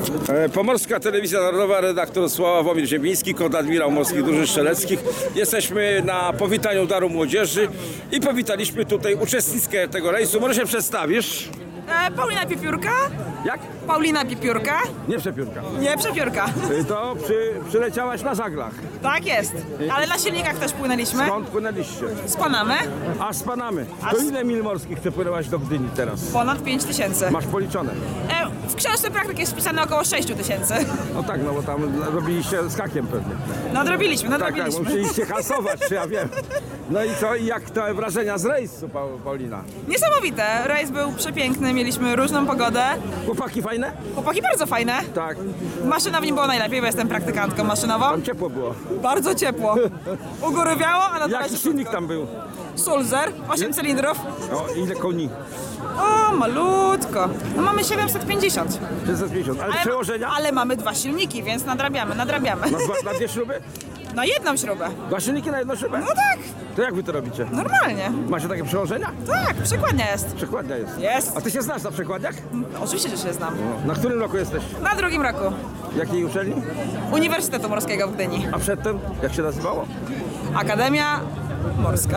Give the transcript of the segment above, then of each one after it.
Pomorska Telewizja Narodowa, redaktor Sławomir Ziemiński, konadmirał Morskich Drużyn Strzeleckich. Jesteśmy na powitaniu Daru Młodzieży i powitaliśmy tutaj uczestniczkę tego rejsu. Może się przedstawisz? Paulina Piepiórka. Jak? Paulina Piepiórka. Nie Przepiórka. Nie, Przepiórka. To przyleciałaś na żaglach. Tak jest. Ale na silnikach też płynęliśmy. Skąd płynęliście? Z Panamy. Aż z Panamy. To ile mil morskich przepłynęłaś do Gdyni teraz? Ponad 5000. Masz policzone? W książce praktyk jest wpisane około 6000. No tak, no bo tam robiliście z hakiem pewnie. Nadrobiliśmy. Tak, musieliście hasować, czy ja wiem. No i co, i jak te wrażenia z rejsu, Paulina? Niesamowite. Rejs był przepiękny, mieliśmy różną pogodę. Chłopaki fajne? Chłopaki bardzo fajne. Tak. Maszyna w nim było najlepiej, bo jestem praktykantką maszynową. Tam ciepło było. Bardzo ciepło. U góry wiało, a na dole Jaki się silnik tam był? Sulzer, 8 cylindrów. O, ile koni? O, malutko. No mamy 750. 650. Ale przełożenia? Ale mamy dwa silniki, więc nadrabiamy. Na dwie śruby? Na jedną śrubę. Dwa silniki na jedną śrubę? No tak, To jak wy to robicie? normalnie. Macie takie przełożenia? Tak, przekładnia jest. Przekładnia jest. Jest. A ty się znasz na przekładniach? Oczywiście, że się znam. Na którym roku jesteś? Na drugim roku Jakiej uczelni? Uniwersytetu Morskiego w Gdyni. A przedtem? Jak się nazywało? Akademia Morska.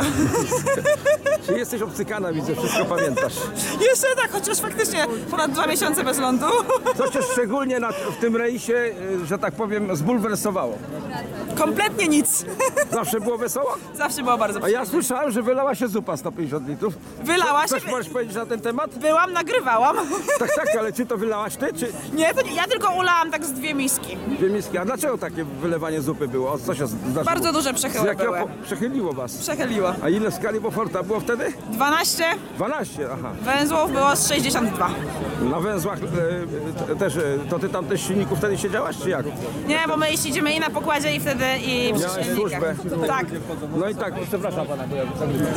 Czy jesteś obcykana, widzę, wszystko pamiętasz. Jeszcze tak, chociaż faktycznie ponad 2 miesiące bez lądu. Co cię szczególnie w tym rejsie, że tak powiem, zbulwersowało? Kompletnie nic. Zawsze było wesoło? Zawsze było bardzo A przyjemnie. ja słyszałem, że wylała się zupa 150 litrów. Wylała się. Coś możesz powiedzieć na ten temat? Byłam, nagrywałam. Tak, ale czy to wylałaś ty, czy Nie, to nie, ja tylko ulałam tak z 2 miski. dwie miski? A dlaczego takie wylewanie zupy było? O co się zdarzyło? Bardzo duże przechyły Z jakiego były. przechyliło was? Przechyliło. A ile w skali Beauforta było wtedy? 12, 12, aha. węzłów było z 62. Na węzłach też, to ty tam też w silniku wtedy siedziałaś, czy jak? Nie, bo my siedzimy i na pokładzie, i wtedy i przy Miałaś silnikach. służbę. Tak. No i tak, przepraszam pana, bo ja zagrywam.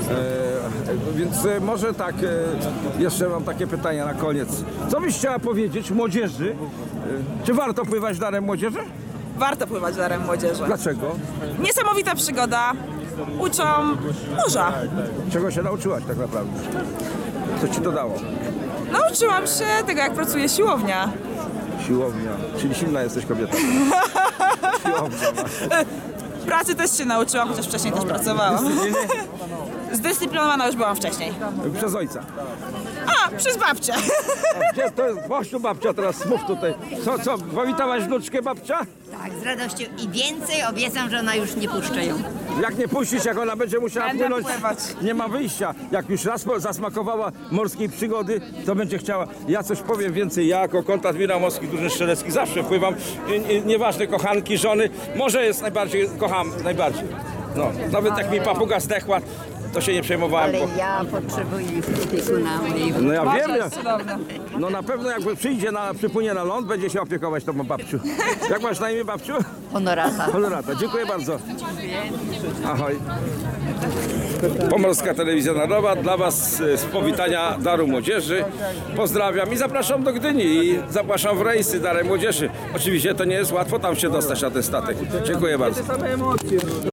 Więc może tak, jeszcze mam takie pytania na koniec. Co byś chciała powiedzieć młodzieży? Czy warto pływać Darem Młodzieży? Warto pływać Darem Młodzieży. Dlaczego? Niesamowita przygoda. Uczą morza. Czego się nauczyłaś tak naprawdę? Co ci to dało? Nauczyłam się tego, jak pracuje siłownia. Siłownia, czyli silna jesteś kobieta. Siłownia. Pracy też się nauczyłam, chociaż wcześniej też pracowałam. Zdyscyplinowana już byłam wcześniej. Przez ojca. A, przez babcię. A gdzie to jest? Właśnie babcia, teraz mów tutaj. Co, powitałaś wnuczkę babcia? Tak, z radością i więcej obiecam, że ona już nie puszczę ją. Jak nie puścisz, jak ona będzie musiała Będę płynąć, pływać. nie ma wyjścia. Jak już raz zasmakowała morskiej przygody, to będzie chciała. Ja coś powiem więcej. Ja jako kontradmirał Morskich Drużyn Strzeleckich zawsze pływam. Nieważne, kochanki, żony. Morze jest najbardziej, kocham najbardziej. No, nawet jak mi papuga zdechła, to się nie przejmowałem. Ale ja potrzebuję opiekuna mojej. No ja Morze wiem, jest cudowne. no na pewno jak przypłynie na ląd, będzie się opiekować tą babciu. Jak masz na imię, babciu? Honorata. Honorata. Dziękuję bardzo. Ahoj. Pomorska Telewizja Narodowa dla was z powitania Daru Młodzieży. Pozdrawiam i zapraszam do Gdyni i zapraszam w rejsy Darem Młodzieży. Oczywiście to nie jest łatwo tam się dostać na ten statek. Dziękuję bardzo.